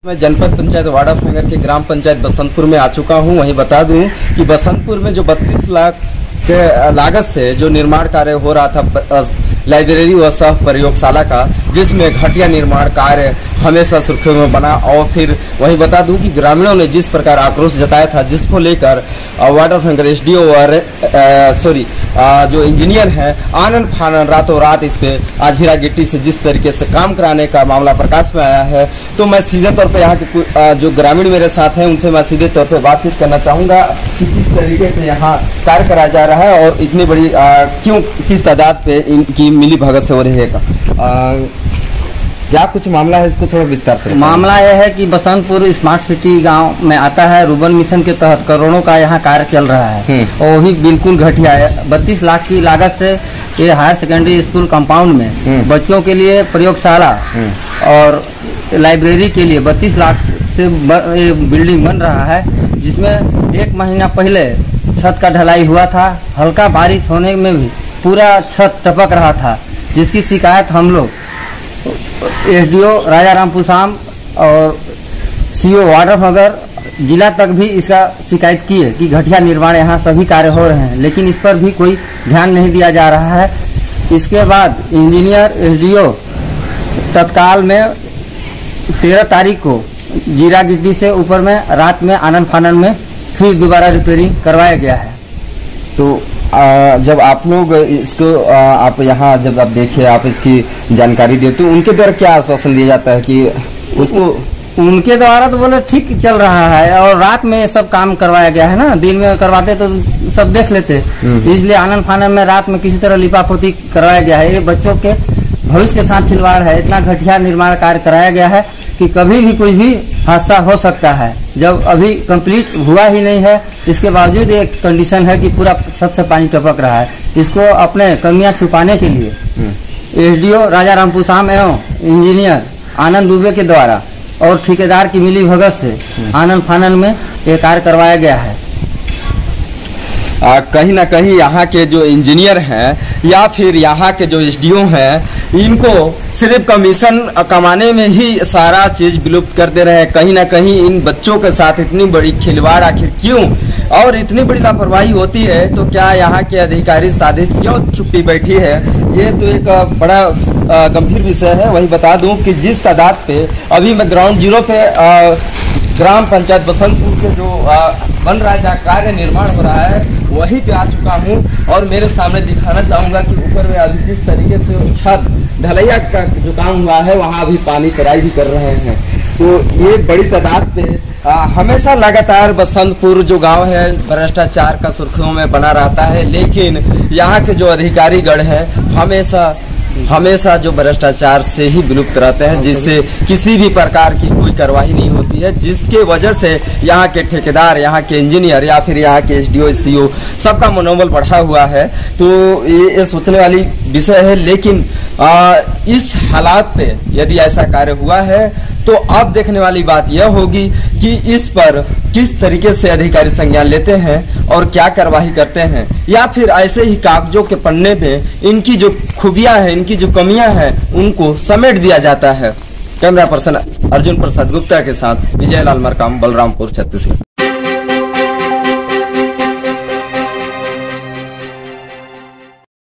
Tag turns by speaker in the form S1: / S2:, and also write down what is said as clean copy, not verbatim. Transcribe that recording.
S1: मैं जनपद panchayat ward of नगर के ग्राम पंचायत बसंतपुर में आ चुका हूं। वहीं बता दूं कि बसंतपुर में जो 32 लाख के लागत से जो निर्माण कार्य हो रहा था लाइब्रेरी व सह प्रयोगशाला का, जिसमें घटिया निर्माण कार्य हमेशा सुर्खियों में बना। और फिर वहीं बता दूं कि ग्रामीणों ने जिस प्रकार आक्रोश जताया था, जिसको लेकर वार्ड ऑफ नगर एसडीओ और जो इंजीनियर हैं आनंद फानन रातों रात इस पे आज हीरा गिट्टी से जिस तरीके से काम कराने का मामला प्रकाश में आया है, तो मैं सीधे तौर पे यहाँ के जो ग्रामीण मेरे साथ हैं उनसे मैं सीधे तौर पे बातचीत करना चाहूंगा कि किस तरीके से यहाँ कार्य कराया जा रहा है और इतनी बड़ी क्यों किस तादाद पे इनकी मिली भगत से हो रही है। क्या कुछ मामला है, इसको थोड़ा विस्तार से।
S2: मामला यह है कि बसंतपुर स्मार्ट सिटी गांव में आता है। रूबन मिशन के तहत करोड़ों का यहाँ कार्य चल रहा है और वही बिल्कुल घटिया है। 32 लाख की लागत से ये हायर सेकेंडरी स्कूल कंपाउंड में बच्चों के लिए प्रयोगशाला और लाइब्रेरी के लिए 32 लाख से बिल्डिंग बन रहा है, जिसमें 1 महीना पहले छत का ढलाई हुआ था। हल्का बारिश होने में भी पूरा छत टपक रहा था, जिसकी शिकायत हम लोग एसडीओ राजा राम पुसाम और सीओ वार्ड ऑफ नगर जिला तक भी इसका शिकायत की है कि घटिया निर्माण यहाँ सभी कार्य हो रहे हैं, लेकिन इस पर भी कोई ध्यान नहीं दिया जा रहा है। इसके बाद इंजीनियर एसडीओ तत्काल में 13 तारीख को जीरा गिट्टी से ऊपर में रात में आनंद फानन में फिर दोबारा रिपेयरिंग करवाया गया है।
S1: तो जब आप लोग इसको आप यहाँ जब आप देखे, आप इसकी जानकारी देते तो उनके द्वारा क्या आश्वासन दिया जाता है कि उसको?
S2: उनके द्वारा तो बोले ठीक चल रहा है और रात में सब काम करवाया गया है ना, दिन में करवाते तो सब देख लेते, इसलिए आनंद फानन में रात में किसी तरह लिपापोती करवाया गया है। ये बच्चों के भविष्य के साथ खिलवाड़ है। इतना घटिया निर्माण कार्य कराया गया है कि कभी भी कोई भी हादसा हो सकता है। जब अभी कंप्लीट हुआ ही नहीं है, इसके बावजूद एक कंडीशन है कि पूरा छत से पानी टपक रहा है। इसको अपने कमियां छुपाने के लिए एसडीओ राजा राम पुसाम एवं इंजीनियर आनंद दुबे के द्वारा और ठेकेदार की मिली भगत से आनंद फानन में यह कार्य करवाया गया है।
S1: कहीं ना कहीं यहाँ के जो इंजीनियर हैं या फिर यहाँ के जो एसडीओ हैं, इनको सिर्फ कमीशन कमाने में ही सारा चीज विलुप्त कर दे रहे हैं। कहीं ना कहीं इन बच्चों के साथ इतनी बड़ी खिलवाड़ आखिर क्यों और इतनी बड़ी लापरवाही होती है? तो क्या यहाँ के अधिकारी साधित क्यों चुप्पी बैठी है? ये तो एक बड़ा गंभीर विषय है। वही बता दूं कि जिस तादाद पे अभी मैं ग्राउंड जीरो पे ग्राम पंचायत बसंतपुर के जो बन रहा है, जहाँ कार्य निर्माण हो रहा है, वहीं पे आ चुका हूँ और मेरे सामने दिखाना चाहूंगा कि ऊपर में अभी जिस तरीके से छत ढलैया का जो काम हुआ है, वहाँ अभी पानी तराई भी कर रहे हैं। तो ये बड़ी तादाद पे हमेशा लगातार बसंतपुर जो गांव है भ्रष्टाचार का सुर्खियों में बना रहता है, लेकिन यहाँ के जो अधिकारीगण है हमेशा जो भ्रष्टाचार से ही विलुप्त रहते हैं, जिससे किसी भी प्रकार की कोई कार्रवाई नहीं होती है, जिसके वजह से यहाँ के ठेकेदार, यहाँ के इंजीनियर या फिर यहाँ के एसडीओ सीओ सबका मनोबल बढ़ा हुआ है। तो ये सोचने वाली विषय है। लेकिन इस हालात पे यदि ऐसा कार्य हुआ है तो अब देखने वाली बात यह होगी कि इस पर किस तरीके से अधिकारी संज्ञान लेते हैं और क्या कार्रवाई करते हैं, या फिर ऐसे ही कागजों के पन्ने पे इनकी जो खूबियां हैं, इनकी जो कमियां हैं, उनको समेट दिया जाता है। कैमरा पर्सन अर्जुन प्रसाद गुप्ता के साथ विजय लाल मरकाम, बलरामपुर, छत्तीसगढ़।